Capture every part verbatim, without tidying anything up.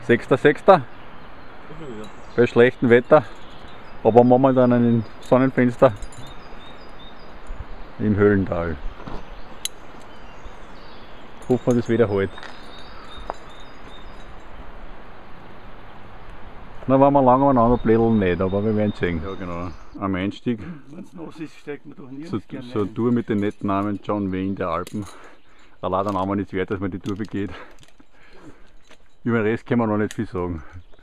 sechster sechster bei schlechtem Wetter, aber momentan ein Sonnenfenster im Höhlental. Hoffen wir, das Wetter hält. Na, wenn wir lange aneinander blädeln nicht, aber wir werden sehen. Ja genau, am Einstieg. Wenn es nass ist, steigt man doch nirgends So, gerne so eine rein. Tour mit dem netten Namen John Wayne der Alpen. Allein der Name ist wert, dass man die Tour begeht. Über den Rest kann man noch nicht viel sagen.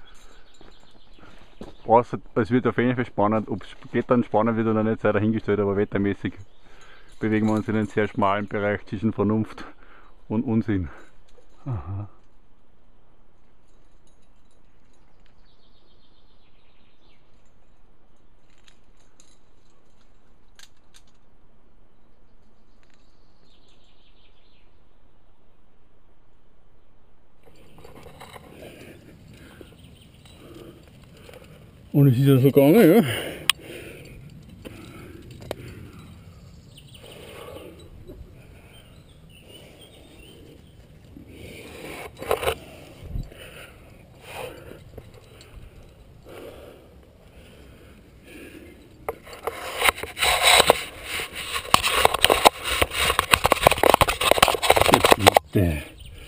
Außer, es wird auf jeden Fall spannend, ob es Klettern spannend wird oder nicht, sei dahingestellt, aber wettermäßig bewegen wir uns in einem sehr schmalen Bereich zwischen Vernunft und Unsinn. Aha. Und es ist ja so gegangen, ja. Bitte.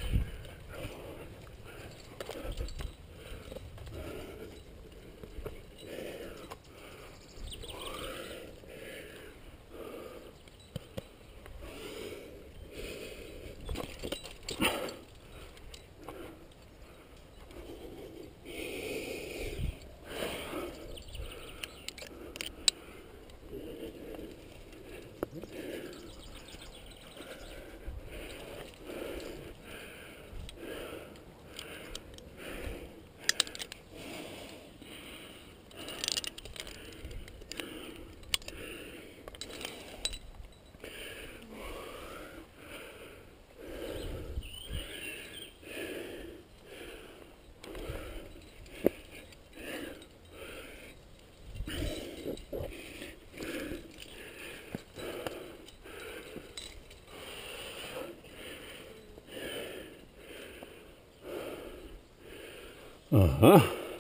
Aha.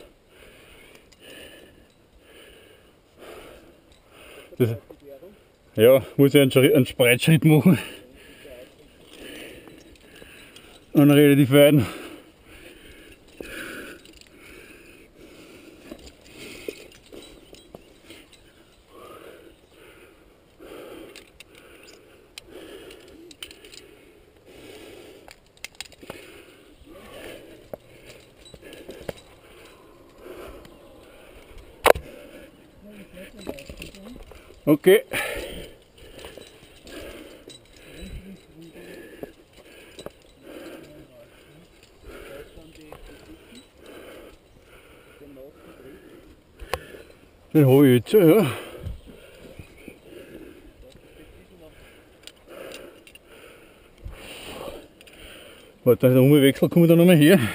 Das, ja, muss ich einen, Schritt, einen Spreitschritt machen. Einen relativ weiten. Okay. Den habe ich jetzt schon, ja. Warte, der Umwechsel kommt dann nochmal her.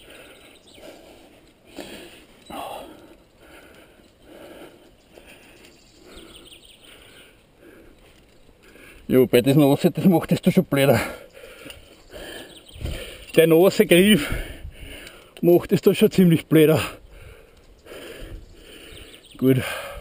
Ja, wobei das Nasse, das macht das da schon blöder. Der nasse Griff macht das da schon ziemlich blöder. Gut.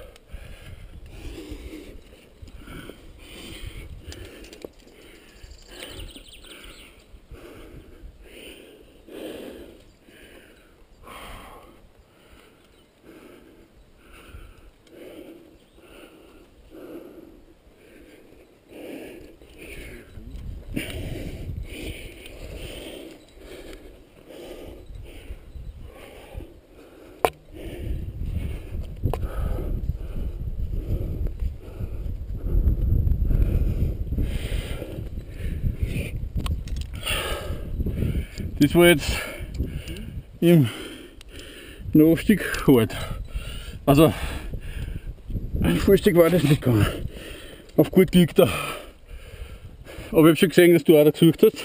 Das war jetzt im Nachstieg hart. Also ein Vollstieg war das nicht gegangen. Auf gut liegt er. Aber ich habe schon gesehen, dass du auch da gesucht hast.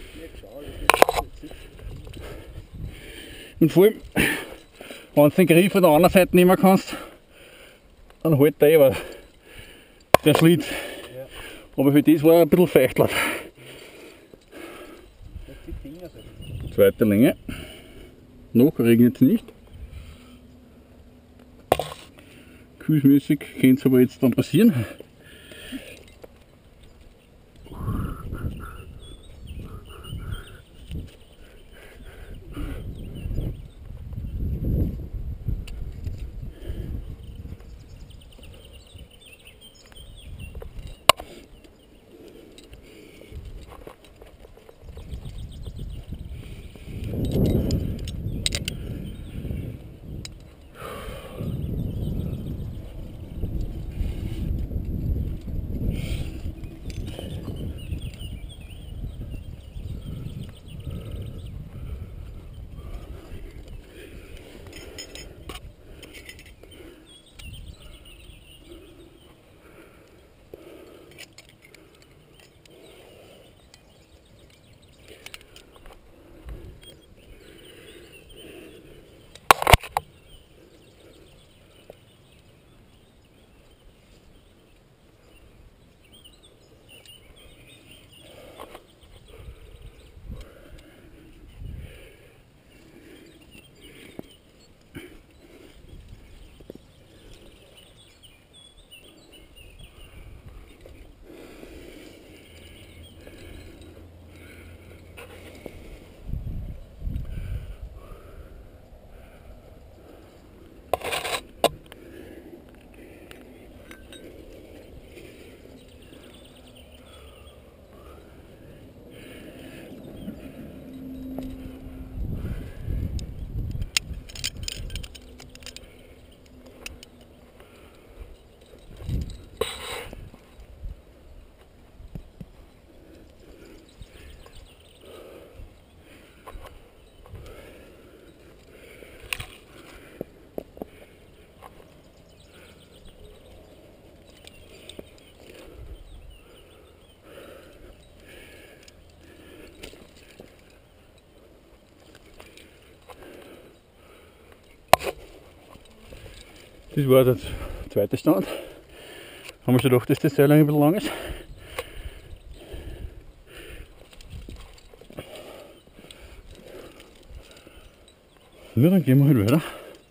Und vor allem, wenn du den Griff von der anderen Seite nehmen kannst, dann halt der aber der Schlitt. Ja. Aber für das war er ein bisschen feuchtler. Zweite Länge. Noch regnet es nicht. Gefühlsmäßig könnte es aber jetzt dann passieren. Das war der zweite Stand. Haben wir schon gedacht, dass das sehr lange ein bisschen lang ist. Ja, dann gehen wir halt weiter.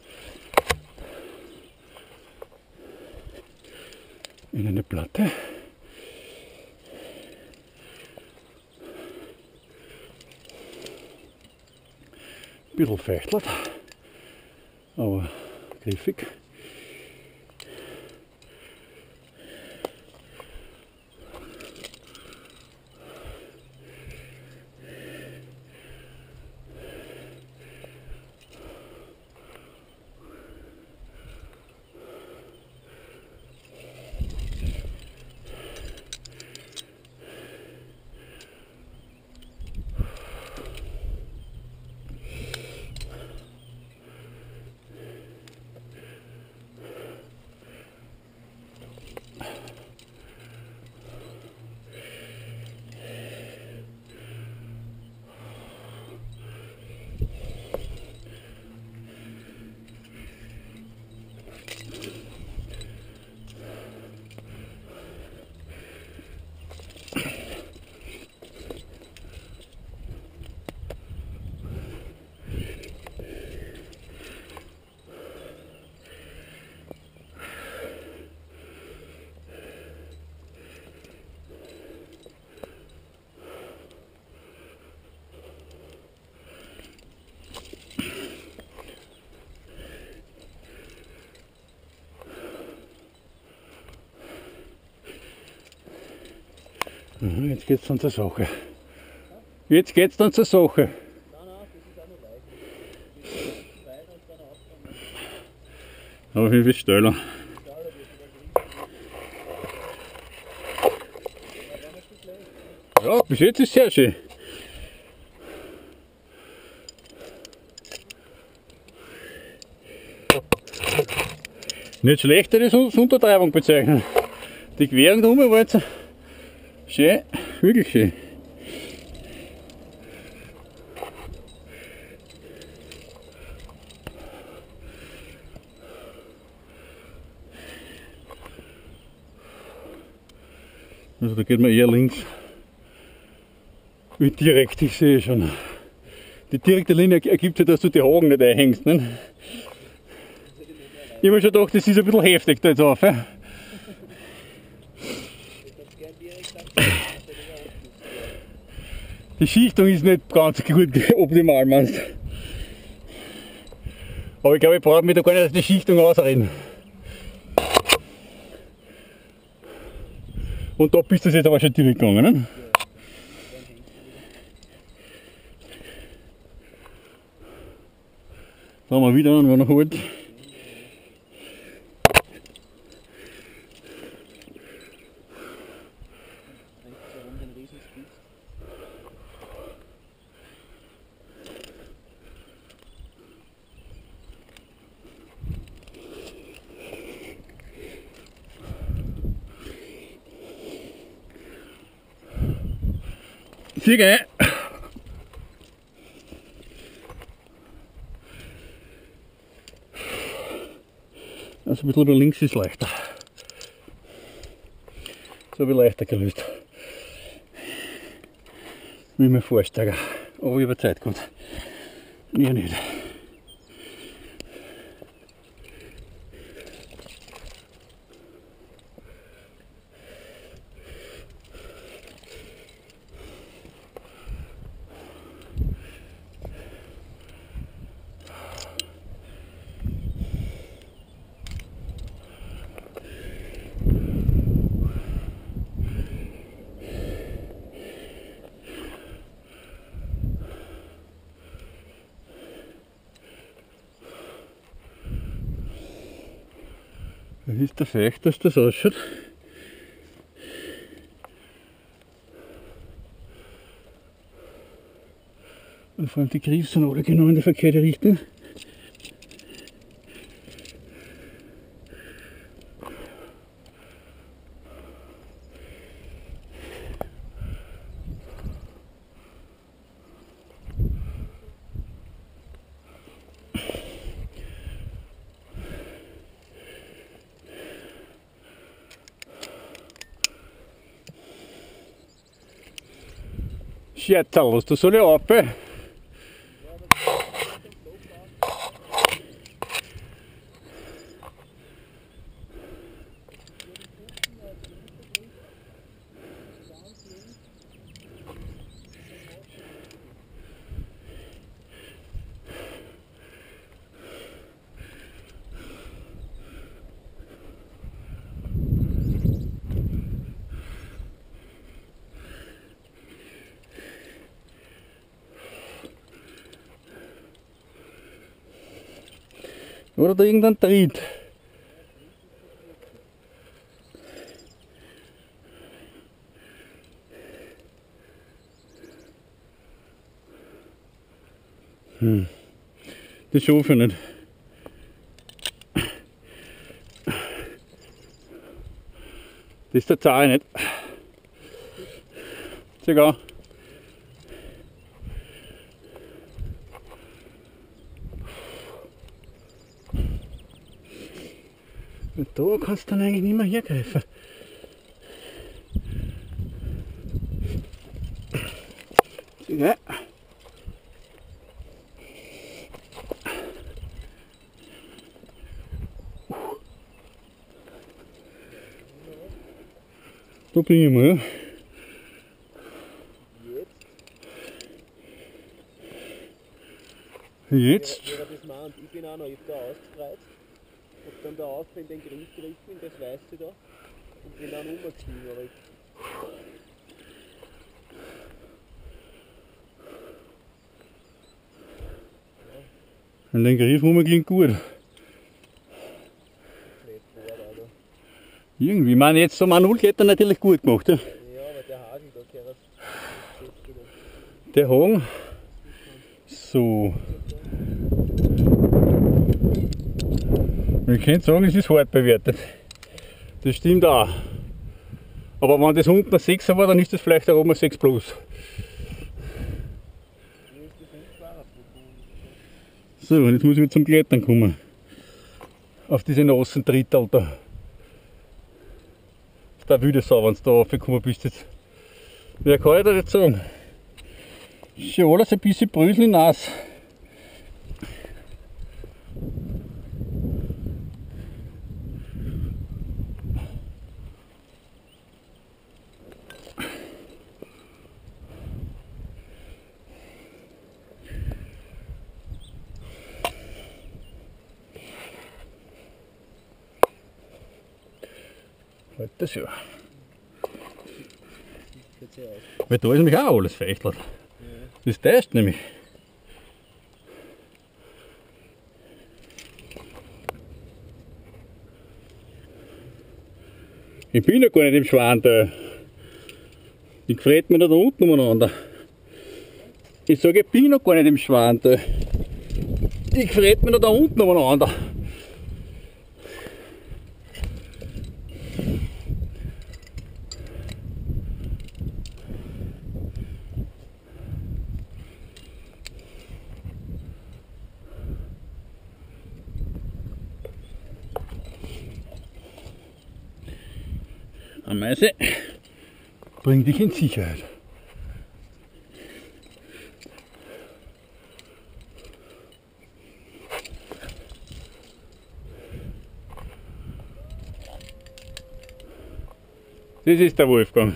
In eine Platte. Ein bisschen feuchtlert, aber griffig. Jetzt geht's dann zur Sache. Jetzt geht's dann zur Sache. Aber wie viel steiler. Ja, bis jetzt ist es sehr schön. Nicht schlecht, das als Untertreibung bezeichnen. Die Querung da oben war jetzt schön, wirklich schön. Also da geht man eher links. Wie direkt, ich sehe schon Die direkte Linie ergibt ja, dass du die Haken nicht einhängst. Ne? Ich habe mir schon gedacht, das ist ein bisschen heftig da jetzt auf. Ja? Die Schichtung ist nicht ganz gut optimal, meinst du? Aber ich glaube, ich brauche mir da gar nicht die Schichtung ausreden. Und da bist du jetzt aber schon direkt gegangen, ne? Da haben wir wieder einen, der noch holt. Siege! Also ein bisschen über links ist leichter. So wie leichter gelöst. Wie mein Vorsteiger. Aber ich habe Zeit gehabt. Ja nicht. Das ist der Feucht, dass das ausschaut. Und vor allem die Griffe sind alle genau in die verkehrte Richtung. Scherzerl, hast du so eine Ape? Oder da irgendein Tritt. Hm. Das schaffe ich nicht. Das ist der Zahl nicht. Sogar. Und da kannst du dann eigentlich nicht mehr hergreifen. Ja. Da bin ich mal, ja. Jetzt? Ja, das meint, ich bin auch noch, ich hab da ausgespreizt, hab dann da auf in den Griff gegriffen, in das Weiße da, und bin dann umgestiegen, aber ich... An den Griff rum klingt gut. Irgendwie, ich meine jetzt so Manuel hat er natürlich gut gemacht. Ja, ja aber der Hagel da gehört. Der Haken. So. Ich könnte sagen, es ist hart bewertet. Das stimmt auch. Aber wenn das unten ein sechser war, dann ist das vielleicht auch oben ein sechs plus. So, und jetzt muss ich wieder zum Klettern kommen. Auf diese nassen Drittel da. Da wilde Sau, wenn du da raufgekommen bist jetzt. Wer kann ich da jetzt sagen? Ist ja alles ein bisschen bröselig nass. Halt das ja. Weil da ist nämlich auch alles feuchtet. Das täuscht nämlich. Ich bin ja gar nicht im Schwanteil. Ich gefreut mich da unten umeinander. Ich sage, ich bin noch gar nicht im Schwanteil. Ich gefreut mich da unten umeinander. Ameise, bring dich in Sicherheit. Das ist der Wolfgang.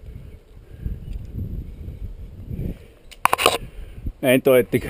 Eindeutig.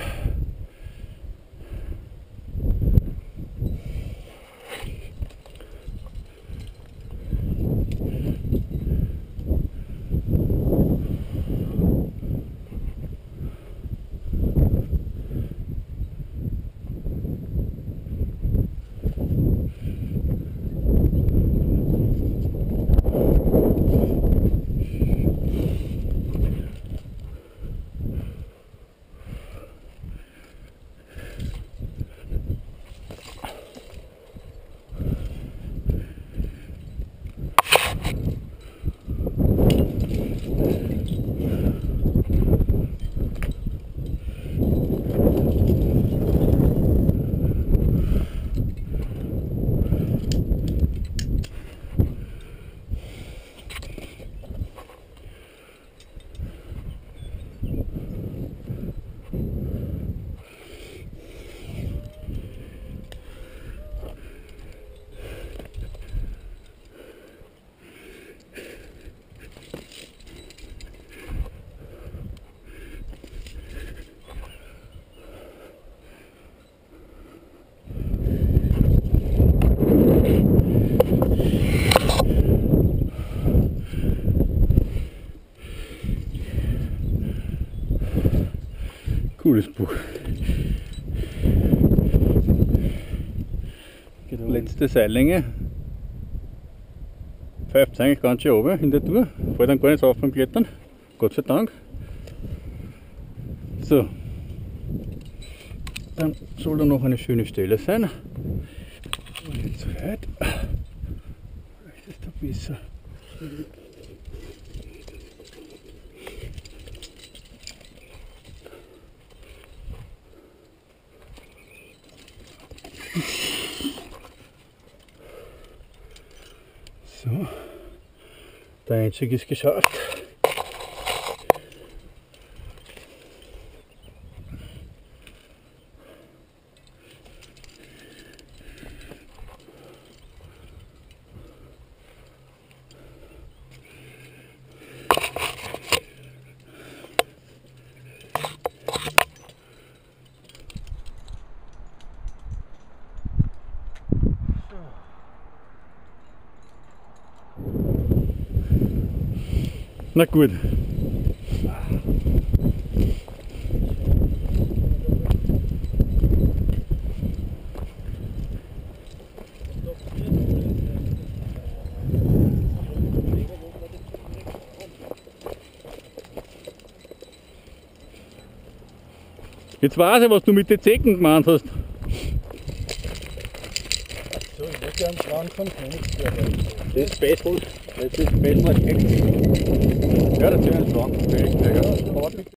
Cooles Buch. Letzte Seillänge. Pfeift eigentlich ganz schön runter in der Tour. Fällt dann gar nicht auf beim Klettern. Gott sei Dank. So. Dann soll da noch eine schöne Stelle sein. Und nicht zu weit. Vielleicht ist da besser. So, der Einzige ist geschafft. Na gut. Jetzt weiß ich, was du mit den Zecken gemeint hast. So, ich wollte am Schwan von Königs gehört. Das ist Special. Das ist Special. Ja, das ist ein Schwan. Ja.